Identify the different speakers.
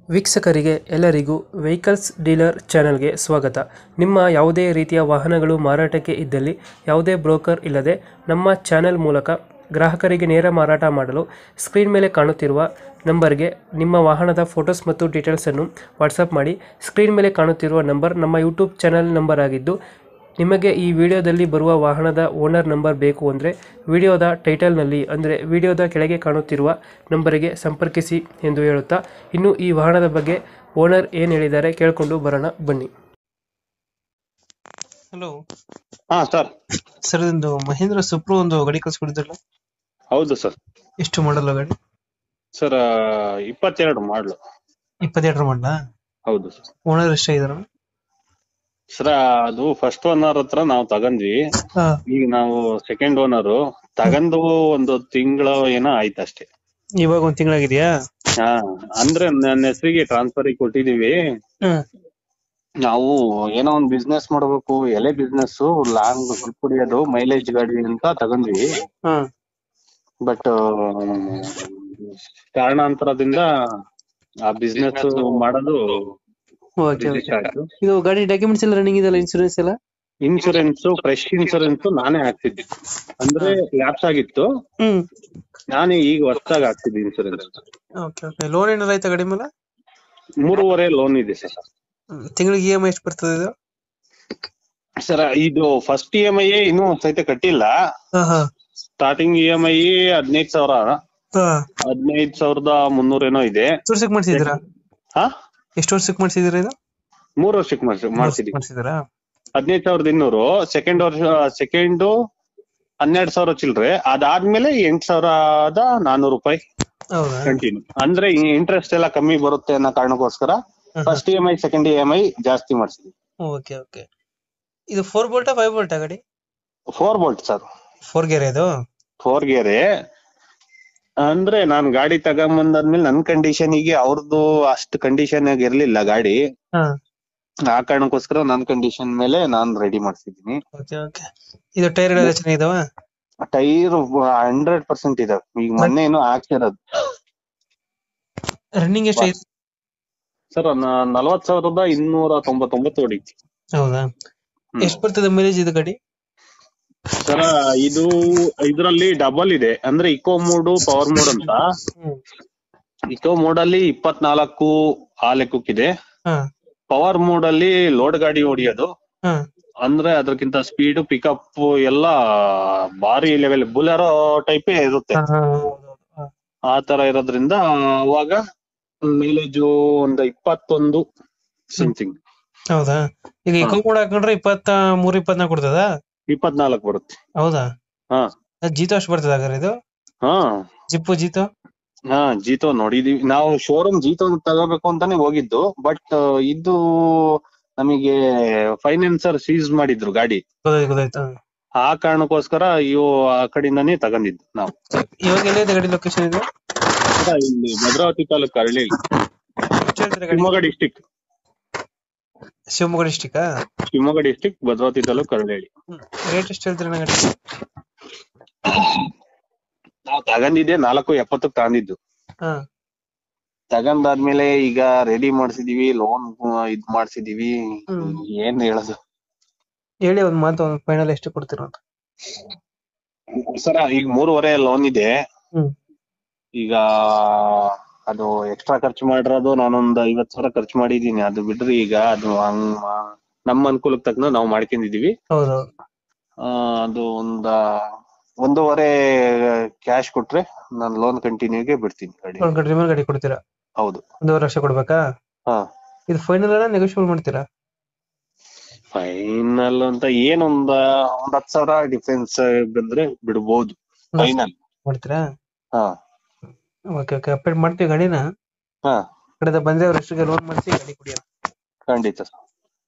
Speaker 1: ವೀಕ್ಷಕರಿಗೆ ಎಲ್ಲರಿಗೂ vehicles dealer ಚಾನೆಲ್ಗೆ ಸ್ವಾಗತ. ನಿಮ್ಮ ಯಾವುದೇ ರೀತಿಯ ವಾಹನಗಳು ಮಾರಾಟಕ್ಕೆ ಇದ್ದಲ್ಲಿ ಯಾವುದೇ ಬ್ರೋಕರ್ ಇಲ್ಲದೆ ನಮ್ಮ ಚಾನೆಲ್ ಮೂಲಕ ಗ್ರಾಹಕರಿಗೆ ನೇರ ಮಾರಾಟ ಮಾಡಲು ಸ್ಕ್ರೀನ್ ಮೇಲೆ ಕಾಣುತ್ತಿರುವ ನಂಬರ್ಗೆ ನಿಮ್ಮ ವಾಹನದ ಫೋಟೋಸ್ ಮತ್ತು ಡೀಟೇಲ್ಸನ್ನು ವಾಟ್ಸಪ್ ಮಾಡಿ. ಸ್ಕ್ರೀನ್ ಮೇಲೆ ಕಾಣುತ್ತಿರುವ ನಂಬರ್ ನಮ್ಮ ಯೂಟ್ಯೂಬ್ ಚಾನೆಲ್ ನಂಬರ್ ಆಗಿದ್ದು, ನಿಮಗೆ ಈ ವಿಡಿಯೋದಲ್ಲಿ ಬರುವ ವಾಹನದ ಓನರ್ ನಂಬರ್ ಬೇಕು ಅಂದರೆ ವಿಡಿಯೋದ ಟೈಟಲ್ನಲ್ಲಿ ಅಂದರೆ ವಿಡಿಯೋದ ಕೆಳಗೆ ಕಾಣುತ್ತಿರುವ ನಂಬರಿಗೆ ಸಂಪರ್ಕಿಸಿ ಎಂದು ಹೇಳುತ್ತಾ, ಇನ್ನು ಈ ವಾಹನದ ಬಗ್ಗೆ ಓನರ್ ಏನು ಹೇಳಿದ್ದಾರೆ ಕೇಳಿಕೊಂಡು ಬರೋಣ ಬನ್ನಿ. ಹಲೋ
Speaker 2: ಹಾ ಸರ್.
Speaker 1: ಸರ್, ಇದೊಂದು ಮಹೇಂದ್ರ ಸುಪ್ರೋ ಒಂದು ಗಾಡಿ ಕಳ್ಸ್ಕೊಡಿದ್ರಲ್ಲ,
Speaker 2: ಹೌದು ಸರ್.
Speaker 1: ಎಷ್ಟು ಮಾಡಲ್ಲ ಗಾಡಿ?
Speaker 2: ಸರ್ 22 ಮಾಡ್ಲು.
Speaker 1: 22 ಮಾಡಲ?
Speaker 2: ಹೌದು ಸರ್.
Speaker 1: ಓನರ್ ಎಷ್ಟಾಗಿದಾರ?
Speaker 2: ಸರ್ ಅದು ಫಸ್ಟ್ ಓನರ್ ಹತ್ರ ನಾವು ತಗೊಂಡ್ವಿ. ಈಗ ನಾವು ಸೆಕೆಂಡ್ ಓನರ್ ತಗೊಂಡು ಒಂದು ತಿಂಗಳ ಏನೋ ಆಯ್ತು ಅಷ್ಟೇ.
Speaker 1: ಇವಾಗ ಒಂದ್ ತಿಂಗಳಾಗಿದೆಯಾ?
Speaker 2: ಹಾ, ಅಂದ್ರೆ ನನ್ನ ಹೆಸರಿಗೆ ಟ್ರಾನ್ಸ್ಫರ್ ಕೊಟ್ಟಿದೀವಿ. ನಾವು ಏನೋ ಒಂದ್ ಬಿಸ್ನೆಸ್ ಮಾಡ್ಬೇಕು, ಎಲೆ ಬಿಸ್ನೆಸ್, ಲಾಂಗ್ ಕುಡಿಯೋದು, ಮೈಲೇಜ್ ಗಾಡಿ ಅಂತ ತಗೊಂಡ್ವಿ. ಬಟ್ ಕಾರಣಾಂತರದಿಂದ ಆ ಬಿಸ್ನೆಸ್ ಮಾಡೋದು ರಿಜಿಸ್ಟರ್ ಆಯ್ತು.
Speaker 1: ಇದು ಗಾಡಿ ಡಾಕ್ಯುಮೆಂಟ್ಸ್ ಎಲ್ಲ ರನ್ನಿಂಗ್ ಇದೆಲ್ಲ? ಇನ್ಶೂರೆನ್ಸ್ ಎಲ್ಲ?
Speaker 2: ಇನ್ಶೂರೆನ್ಸ್ ಫ್ರೆಶ್ ಇನ್ಶೂರೆನ್ಸ್ ನಾನೇ ಹಾಕ್ತಿದ್ದೆ. ಅಂದ್ರೆ ಲ್ಯಾಪ್ಸ್ ಆಗಿತ್ತು, ನಾನೇ ಈಗ ಹೊಸದಾಗಿ ಹಾಕ್ತಿದ್ದೆ ಇನ್ಶೂರೆನ್ಸ್.
Speaker 1: ಲೋನ್ ಏನಾರ ಆಯ್ತಾ ಗಾಡಿ ಮೇಲೆ?
Speaker 2: 3.5 ಲೋನ್ ಇದೆ ಸರ್.
Speaker 1: ತಿಂಗಳಿಗೆ EMI ಎಷ್ಟು ಬರ್ತದೆ ಇದು?
Speaker 2: ಸರ್ ಇದು ಫಸ್ಟ್ EMI ಇನ್ನೂ ಸಹಿತ ಕಟ್ಟಿಲ್ಲ. ಸ್ಟಾರ್ಟಿಂಗ್ EMI 15,000, 15,300 ಏನೋ ಇದೆ.
Speaker 1: ಎಷ್ಟು ವರ್ಷಕ್ಕೆ ಮಾಡಿಸಿದ್ರಾ?
Speaker 2: ಹಾ,
Speaker 1: ಎಷ್ಟು ವರ್ಷಕ್ಕೆ ಮಾಡಿಸಿದಿರಾ ಇದು?
Speaker 2: 3 ವರ್ಷಕ್ಕೆ ಮಾಡ್ಸಿದೀವಿ. 15,200. ಸೆಕೆಂಡ್ 12,000 ಚಿಲ್ಲರೆ. ಅದಾದ್ಮೇಲೆ 8,400 ರೂಪಾಯಿ ಕಂಟಿನ್ಯೂ. ಅಂದ್ರೆ ಇಂಟ್ರೆಸ್ಟ್ ಎಲ್ಲ ಕಮ್ಮಿ ಬರುತ್ತೆ ಅನ್ನೋ ಕಾರಣಕ್ಕೋಸ್ಕರ ಫಸ್ಟ್ EMI ಸೆಕೆಂಡ್ EMI ಜಾಸ್ತಿ ಮಾಡ್ಸಿದ್ವಿ.
Speaker 1: Okay okay. ಇದು 4 ಬೋಲ್ಟಾ 5 ಬೋಲ್ಟಾ ಗಾಡಿ?
Speaker 2: 4 ಬೋಲ್ಟ್ ಸರ್.
Speaker 1: 4 ಗೇರ್ ಇದು? 4
Speaker 2: ಗೇರೆ. ಅಂದ್ರೆ ನಾನ್ ಗಾಡಿ ತಗೊಂಬಂದಾದ್ಮೇಲೆ ನನ್ ಕಂಡೀಷನ್ಗೆ ಅವ್ರದ್ದು ಅಷ್ಟು ಕಂಡೀಷನ್ ಆಗಿ ಇರ್ಲಿಲ್ಲ ಗಾಡಿ. ಆ ಕಾರಣಕ್ಕೋಸ್ಕರ ನನ್ ಕಂಡೀಷನ್ ಮೇಲೆ ನಾನ್ ರೆಡಿ ಮಾಡ್ಸಿದೀನಿ.
Speaker 1: ಇದು ಟೈರ್ ಎಲ್ಲ ಚೆನ್ನಾಗಿದಾವ?
Speaker 2: ಟೈರ್ 100% ಇದಾವೆ. ಈಗ ಮೊನ್ನೆ ಏನೋ ಹಾಕ್ಸಿರೋದು.
Speaker 1: ರನ್ನಿಂಗ್ ಎಷ್ಟು ಐತಿ
Speaker 2: ಸರ್? 40,299 ಹೊಡಿತಿ.
Speaker 1: ಹೌದಾ? ಎಷ್ಟು ಬರ್ತದೆ ಮೈಲೇಜ್ ಇದು ಗಾಡಿ?
Speaker 2: ಸರ್ ಇದು ಇದ್ರಲ್ಲಿ ಡಬಲ್ ಇದೆ, ಅಂದ್ರೆ ಇಕೋ ಮೋಡ್, ಪವರ್ ಮೋಡ್ ಅಂತ. ಇಕೋ ಮೋಡ್ ಅಲ್ಲಿ 24 ಆ ಲೆಕ್ಕಕ್ಕಿದೆ. ಪವರ್ ಮೋಡ್ ಅಲ್ಲಿ ಲೋಡ್ ಗಾಡಿ ಹೊಡಿಯೋದು, ಅಂದ್ರೆ ಅದಕ್ಕಿಂತ ಸ್ಪೀಡ್, ಪಿಕಪ್ ಎಲ್ಲ ಭಾರಿ ಲೆವೆಲ್, ಬುಲೆರೋ ಟೈಪೇ ಇರುತ್ತೆ. ಆ ತರ ಇರೋದ್ರಿಂದ ಅವಾಗ ಮೈಲೇಜು ಒಂದು 21 ಸಮಥಿಂಗ್.
Speaker 1: ಹೌದಾ? ಈಗ ಇಕೋ ಮೋಡ್ ಹಾಕೊಂಡ್ರೆ 23-24 ಕೊಡ್ತದ?
Speaker 2: 24 ಬರುತ್ತೆ.
Speaker 1: ಹೌದಾ?
Speaker 2: ಹಾ.
Speaker 1: ಜೀತೋ ಅಷ್ಟು ಬರ್ತದ ಹಾಗಾದ್ರೆ ಇದು?
Speaker 2: ಹಾ,
Speaker 1: ಜೀತೋ.
Speaker 2: ಹಾ, ಜೀತೋ ನೋಡಿದೀವಿ ನಾವು. ಶೋರೂಮ್ ಜೀತೋ ತಗೋಬೇಕು ಅಂತಾನೆ ಹೋಗಿದ್ದು, ಬಟ್ ಇದು ನಮಗೆ ಫೈನಾನ್ಸರ್ ಸೀಸ್ ಮಾಡಿದ್ರು ಗಾಡಿ.
Speaker 1: ಗೊತ್ತಾಯ್ತು.
Speaker 2: ಆ ಕಾರಣಕ್ಕೋಸ್ಕರ ಆ ಕಡೆಯಿಂದಾನೇ ತಗೊಂಡಿದ್ದು ನಾವು.
Speaker 1: ಇವಾಗ ಎಲ್ಲಿದೆ ಗಾಡಿ ಲೊಕೇಶನ್ ಇದು?
Speaker 2: ಇಲ್ಲಿ Bhadravati taluk, Arali, Shivamogga district.
Speaker 1: Shivamogga district?
Speaker 2: Shivamogga district, Bhadravati taluk, Arali.
Speaker 1: Rate ಎಷ್ಟು ಹೇಳ್ತೀರಾ ಗಾಡಿ?
Speaker 2: ನಾವು ತಗೊಂಡಿದ್ದೆ 470 ತಗೊಂಡಿದ್ದು. ತಗೊಂಡಾದ್ಮೇಲೆ ಈಗ ರೆಡಿ ಮಾಡ್ಸಿದೀವಿ, ಲೋನ್ ಇದ್ ಮಾಡ್ಸಿದೀವಿ. ಏನ್ ಹೇಳೋದು
Speaker 1: ಹೇಳಿ, ಒಂದ್ ಮಾತು, ಫೈನಲ್ ಎಷ್ಟು ಕೊಡ್ತೀರ ಅಂತ?
Speaker 2: ಸರ ಈಗ 3.5 ಲೋನ್ ಇದೆ. ಈಗ ಅದು ಎಕ್ಸ್ಟ್ರಾ ಖರ್ಚು ಮಾಡಿರೋದು ನಾನೊಂದ್ 50,000 ಖರ್ಚು ಮಾಡಿದೀನಿ. ಅದು ಬಿಡ್ರಿ, ಈಗ ಅದು ನಮ್ಮ ಅನುಕೂಲಕ್ಕೆ ತಕ್ಕ ನಾವು ಮಾಡ್ಕೊಂಡಿದೀವಿ. ಅದು 1.5 ಕ್ಯಾಶ್ ಕೊಟ್ರೆ ನಾನು ಲೋನ್ ಕಂಟಿನ್ಯೂಗೆ ಬಿಡ್ತೀನಿ ಗಾಡಿ.
Speaker 1: ಗಾಡಿ ಕೊಡ್ತೀರಾ? ಹೌದು. 1.5 ಲಕ್ಷ ಕೊಡ್ಬೇಕಾ? ಹಾ. ಇದು ಫೈನಲ್ ಅಲ್ಲ ನೆಗೋಷಿಯಬಲ್ ಮಾಡ್ತೀರಾ?
Speaker 2: ಫೈನಲ್ ಅಂತ ಏನೊಂದ್ 10,000 ಡಿಫ್ರೆನ್ಸ್ ಬಂದ್ರೆ ಬಿಡ್ಬೋದು. ಫೈನಲ್
Speaker 1: ಮಾಡ್ತೀರಾ?
Speaker 2: ಹಾ.
Speaker 1: ಓಕೆ ಓಕೆ, ಅಪ್ಡೇಟ್ ಮಾಡ್ತೀವಿ ಗಾಡಿನ. ಹಾ, ಕಡೆದ ಬಂದ್ರೆ ಅವ್ರ ಎಷ್ಟಿಗೆ ಲೋನ್ ಮಾಡಿಸಿ ಗಾಡಿ ಕುಡಿಯೋಣ.
Speaker 2: ಖಂಡಿತ.